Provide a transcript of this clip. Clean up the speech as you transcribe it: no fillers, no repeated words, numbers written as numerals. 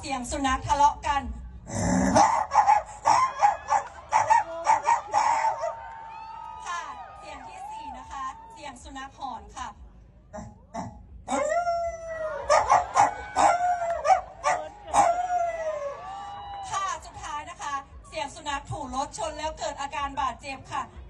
สียงสุนัขทะเลาะกันค่ะเสียงที่4นะคะเสียงสุนัขหอนค่ะค่ะสุดท้ายนะคะเสียงสุนัขถูกรถชนแล้วเกิดอาการบาดเจ็บค่ะ